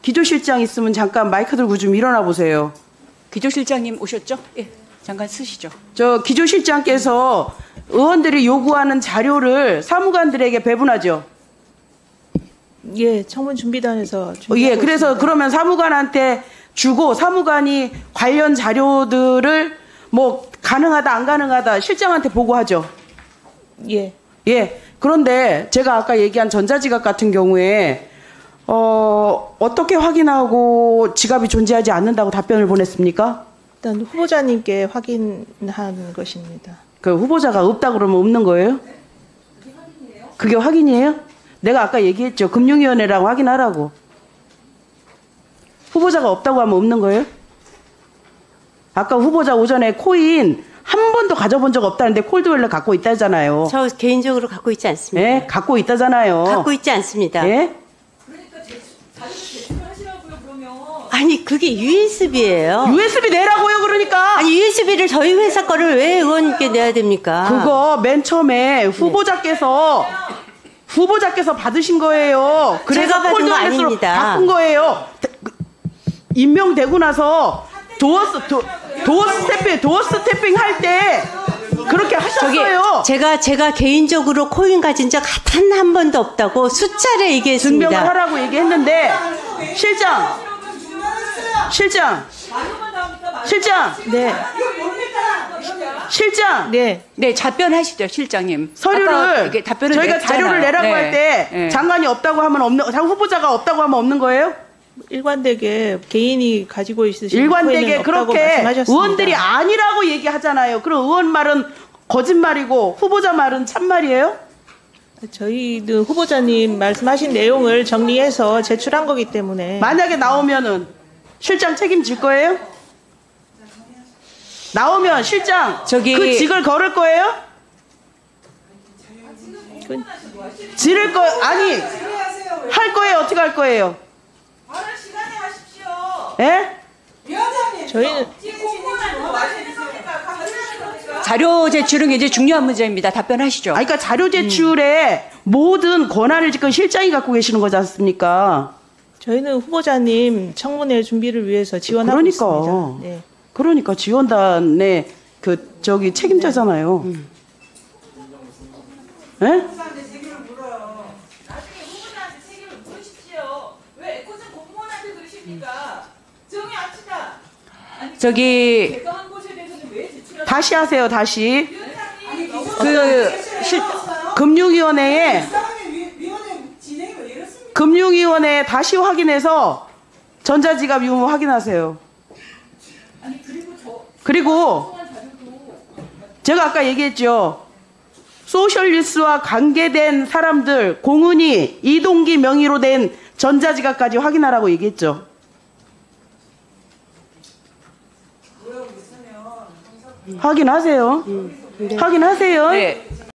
기조실장 있으면 잠깐 마이크 들고 좀 일어나 보세요. 기조실장님 오셨죠? 예, 잠깐 쓰시죠. 저 기조실장께서 의원들이 요구하는 자료를 사무관들에게 배분하죠. 예, 청문 준비단에서 예, 그래서 그러면 사무관한테 주고 사무관이 관련 자료들을 뭐 가능하다 안 가능하다 실장한테 보고하죠. 예. 예. 그런데 제가 아까 얘기한 전자지갑 같은 경우에 어떻게 확인하고 지갑이 존재하지 않는다고 답변을 보냈습니까? 일단 후보자님께 확인한 것입니다. 그 후보자가 없다 그러면 없는 거예요? 그게 확인이에요? 내가 아까 얘기했죠. 금융위원회라고 확인하라고. 후보자가 없다고 하면 없는 거예요? 아까 후보자 오전에 코인 한 번도 가져본 적 없다는데 콜드웰러 갖고 있다잖아요. 저 개인적으로 갖고 있지 않습니다. 예? 갖고 있다잖아요. 갖고 있지 않습니다. 예? 아니 그게 USB예요. USB 내라고요, 그러니까. 아니 USB를 저희 회사 거를 왜 의원님께 내야 됩니까? 그거 맨 처음에 후보자께서 받으신 거예요. 그래서 제가 받은 거 콜드웰러로 아닙니다. 바꾼 거예요. 임명되고 나서 도어 스태핑 할 때 그렇게 하셨어요. 제가 개인적으로 코인 가진 적 한 번도 없다고 수차례 얘기했습니다. 증명을 하라고 얘기했는데 실장. 네. 실장. 네. 네, 답변하시죠, 실장님. 서류를 이게 답변을 저희가 냈잖아요. 자료를 내라고 네. 할 때 네. 장관이 없다고 하면 후보자가 없다고 하면 없는 거예요? 일관되게 개인이 가지고 있으신 일관되게 코인은 없다고 그렇게 말씀하셨습니다. 의원들이 아니라고 얘기하잖아요. 그럼 의원 말은 거짓말이고 후보자 말은 참말이에요? 저희는 후보자님 말씀하신 내용을 정리해서 제출한 거기 때문에 만약에 나오면은 실장 책임질 거예요? 나오면 실장 그 직을 걸을 거예요? 지를 거 아니 할 거예요? 어떻게 할 거예요? 말할 시간에 하십시오. 예? 위원장님, 저희는 공무원한테 뭐 하시는 겁니까? 자료 제출은 굉장히 중요한 문제입니다. 답변하시죠. 아니, 그러니까 자료 제출에 모든 권한을 지금 실장이 갖고 계시는 거지 않습니까? 저희는 후보자님 청문회 준비를 위해서 지원하고 그러니까. 있습니다. 네. 그러니까 지원단의 책임자잖아요. 예? 후보자한테 책임을 물어요. 나중에 후보자한테 책임을 물으십시오. 왜 에코슨 공무원한테 그러십니까? 정의 합시다. 아니, 제가 한 것에 대해서는 왜 제출하세요? 다시 하세요, 다시. 위원장님, 금융위원회에 위원회 진행이 왜 이렇습니까? 금융위원회에 다시 확인해서 전자지갑 유무 확인하세요. 아니 그리고 제가 아까 얘기했죠. 소셜뉴스와 관계된 사람들 공은이 이동기 명의로 된 전자지갑까지 확인하라고 얘기했죠. 확인하세요. 확인하세요. 네.